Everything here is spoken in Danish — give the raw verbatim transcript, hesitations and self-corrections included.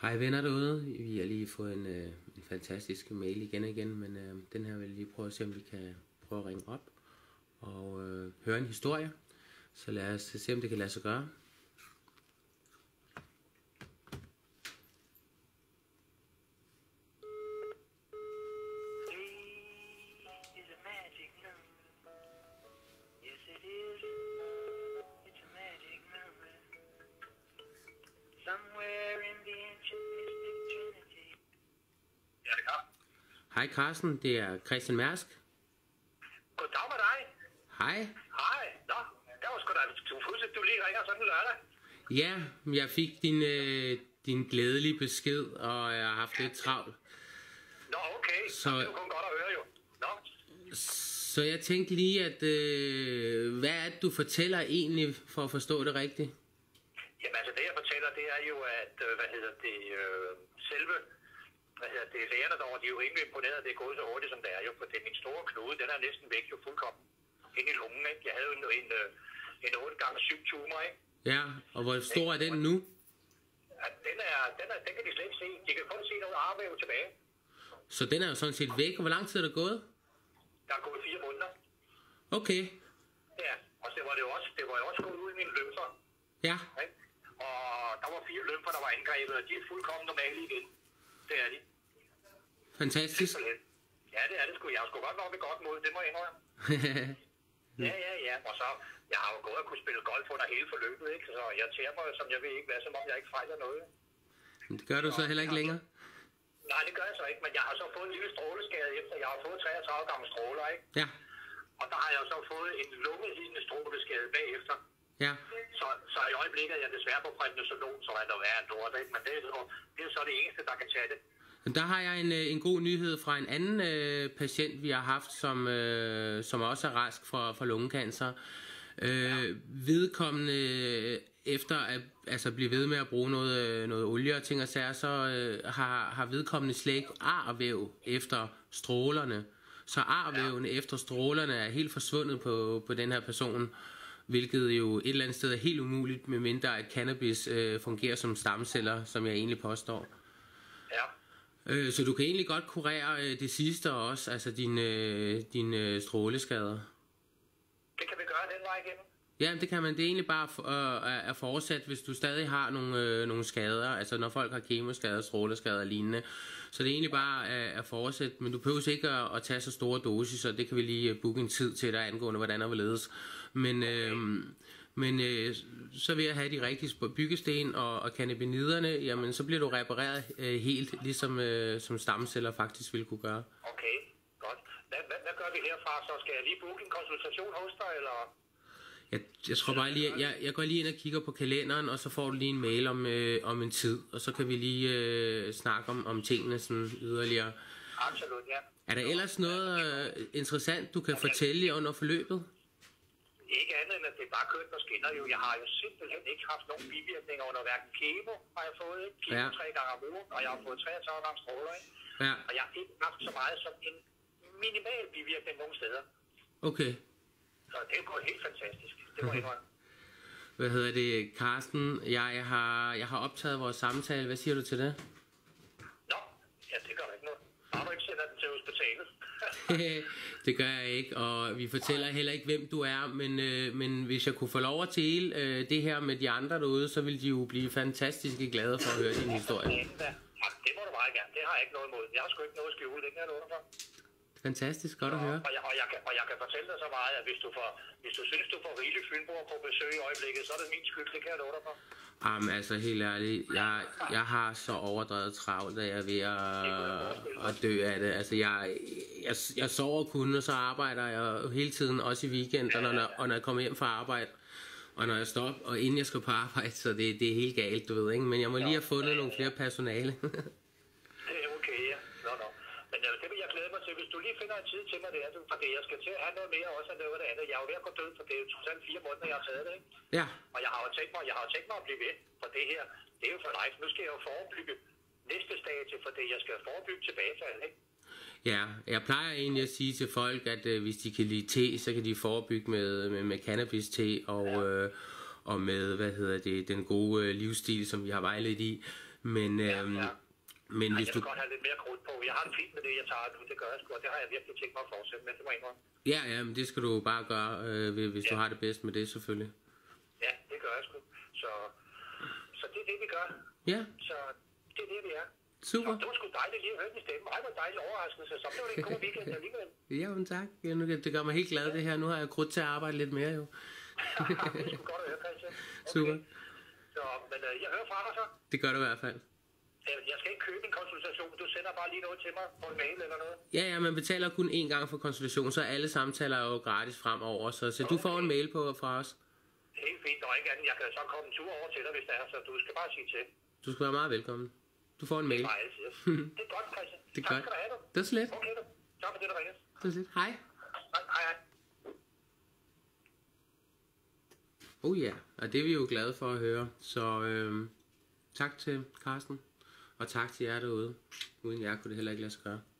Hej venner derude, vi har lige fået en, øh, en fantastisk mail igen og igen, men øh, den her vil jeg lige prøve at se, om vi kan prøve at ringe op og øh, høre en historie. Så lad os se, om det kan lade sig gøre. Hej Carsten, det er Christian Mærsk. Goddag med dig. Hej. Hej. Nå, der var sgu da du fuldstændig, du lige ringer sådan en lørdag. Ja, jeg fik din, øh, din glædelige besked, og jeg har haft lidt travlt. Nå, okay. Så det er jo kun godt at høre jo. Nå. Så jeg tænkte lige, at øh, hvad er det, du fortæller egentlig, for at forstå det rigtigt? Jamen altså, det jeg fortæller, det er jo, at, øh, hvad hedder det, øh, selve, hvad hedder det, lægerne derovre, de er jo rimelig imponeret, at det er gået så hurtigt, som det er jo, for det er min store knude, den er næsten væk jo fuldkommen ind i lungen, ikke? Jeg havde jo en, en, en otte gange syv tumor, ikke? Ja, og hvor stor er den nu? Ja, den, er, den, er, den kan de slet ikke se. De kan kun se noget arvæv tilbage. Så den er jo sådan set væk, og hvor lang tid er der gået? Der er gået fire måneder. Okay. Ja, og det var det jo også, det var jo også gået ud i mine lymfer. Ja. Ikke? Og der var fire lymfer, der var angrebet, og de er fuldkommen normale igen. Det er de. Fantastisk. Ja, det er det sgu. Jeg har sgu godt nok ved godt mod, det må jeg indrømme. Ja, ja, ja. Og så, jeg har jo gået og kunne spille golf under hele forløbet, ikke? Så jeg tærer mig, som jeg ved ikke hvad, som om jeg ikke fejler noget. Men det gør du så heller ikke længere? Nej, det gør jeg så ikke, men jeg har så fået en lille stråleskade efter. Jeg har fået treogtredive gamle stråler, ikke? Ja. Og der har jeg så fået en lungelignende stråleskade bagefter. Ja. Så, så i øjeblikket er jeg desværre på prednisolon, så er der værre en lort, ikke? Men det er, så, det er så det eneste, der kan tage det. Der har jeg en, en god nyhed fra en anden øh, patient, vi har haft, som, øh, som også er rask for, for lungekancer. Øh, ja. Vedkommende, efter at altså, blive ved med at bruge noget, noget olie og ting og sager, så øh, har, har vedkommende slet ikke arvæv efter strålerne. Så arvævene ja. efter strålerne er helt forsvundet på, på den her person, hvilket jo et eller andet sted er helt umuligt, medmindre at cannabis øh, fungerer som stamceller, som jeg egentlig påstår. Ja. Øh, så du kan egentlig godt kurere øh, det sidste også, altså dine, øh, dine stråleskader. Det kan vi gøre den vej igennem. Ja, det kan man. Det er egentlig bare øh, at fortsætte, hvis du stadig har nogle, øh, nogle skader, altså når folk har kemoskader, stråleskader og lignende. Så det er egentlig bare at, at fortsætte, men du behøver ikke at, at tage så store dosis, så det kan vi lige booke en tid til dig angående, hvordan der vil ledes. Men, øh, men øh, så vil jeg have de rigtige byggesten og, og cannabinoiderne, jamen så bliver du repareret øh, helt, ligesom øh, som stamceller faktisk ville kunne gøre. Okay, godt. Hvad, hvad, hvad gør vi herfra? Så skal jeg lige booke en konsultation hos dig, eller? Jeg, jeg tror bare lige, jeg, jeg går lige ind og kigger på kalenderen, og så får du lige en mail om, øh, om en tid, og så kan vi lige øh, snakke om, om tingene sådan yderligere. Absolut, ja. Er der ellers noget øh, interessant, du kan fortælle under forløbet? Ikke andet end, at det er bare kønt og skinner jo. Jeg har jo simpelthen ikke haft nogen bivirkninger under hverken kemo, har jeg fået, ikke? Kemo ja. tre gange om ugen, og jeg har fået treogtredive gange stråler, ikke? Ja. Og jeg har ikke haft så meget som en minimal bivirkning nogen steder. Okay. Så det er gået helt fantastisk. Det må jeg indrømme. Hvad hedder det, Carsten? Jeg, jeg, har, jeg har optaget vores samtale. Hvad siger du til det? Nå, ja, det gør ikke noget. Bare du ikke sender den til hospitalet. Det gør jeg ikke, og vi fortæller heller ikke, hvem du er, men, øh, men hvis jeg kunne få lov at dele øh, det her med de andre derude, så ville de jo blive fantastisk glade for at høre din historie. Ja, det må du meget gerne. Det har jeg ikke noget imod. Jeg har sgu ikke noget at skjule, det kan jeg love dig for. Fantastisk, godt at høre. Og jeg, og, jeg kan, og jeg kan fortælle dig så meget, at hvis du, får, hvis du synes, du får rigeligt Fynborg på besøg i øjeblikket, så er det min skyld, det kan jeg love dig for. Jamen altså helt ærligt, jeg, jeg har så overdrevet travlt, at jeg er ved at, at dø af det. Altså jeg, jeg, jeg sover kun, og så arbejder jeg hele tiden, også i weekenderne, ja, ja, ja. og når jeg kommer hjem fra arbejde. Og når jeg står op, og inden jeg skal på arbejde, så det, det er helt galt, du ved, ikke? Men jeg må lige have fundet ja, ja, ja. nogle flere personale. Det er okay, ja. Nå, nå. Men det vil jeg glæde mig til, hvis du lige finder en tid til mig der, fordi jeg skal til at have noget mere også end noget af det andet. Jeg er jo ved at gå død, for det er jo totalt fire måneder, jeg har taget det, ikke? Ja. Og jeg har jo tænkt mig, jeg har jo tænkt mig at blive ved, for det her, det er jo for life. Nu skal jeg jo forebygge næste stadie, for det jeg skal forebygge tilbagefald, ikke? Ja, jeg plejer egentlig at sige til folk, at øh, hvis de kan lide te, så kan de forebygge med, med, med cannabis-te og, ja. øh, og med, hvad hedder det, den gode øh, livsstil, som vi har vejledt i. Men, Ja, øhm, ja. men Ej, hvis jeg du... vil godt have lidt mere krudt på. Jeg har det fint med det, jeg tager nu. Det gør jeg sgu, og det har jeg virkelig tænkt mig at fortsætte med. Det må jeg indrømme. Ja, ja, men det skal du bare gøre, øh, hvis ja. du har det bedst med det, selvfølgelig. Ja, det gør jeg sgu. Så, så det er det, vi gør. Ja. Så det er det, vi er. Super. Så det var sgu dejligt lige at høre din stemme. Ej, hvor dejlig overraskelse. Så blev det en god weekend alligevel. Ja, men tak. Ja, nu, det gør mig helt glad, det her. Nu har jeg krudt til at arbejde lidt mere, jo. Det er sgu godt at høre, Christian. Okay. Super. Så, men øh, jeg hører fra dig så. Det gør du i hvert fald. Jeg skal ikke købe en konsultation. Du sender bare lige noget til mig på en mail eller noget. Ja, ja, man betaler kun én gang for konsultation, så alle samtaler er jo gratis fremover, så, så du får en mail på fra os. Helt fint, og ikke andet. Jeg kan så komme en tur over til dig, hvis det er, så du skal bare sige til. Du skal være meget velkommen. Du får en mail. Det er bare altid. Det er godt, Christian. Det er tak godt. skal du have, du. Det er så lidt. Okay, du. Tak for det, der ringede. Det er så lidt. Hej. Hej, hej, hej. Oh ja, og det er vi jo glade for at høre. Så øhm, tak til Carsten, og tak til jer derude. Uden jer kunne det heller ikke lade sig gøre.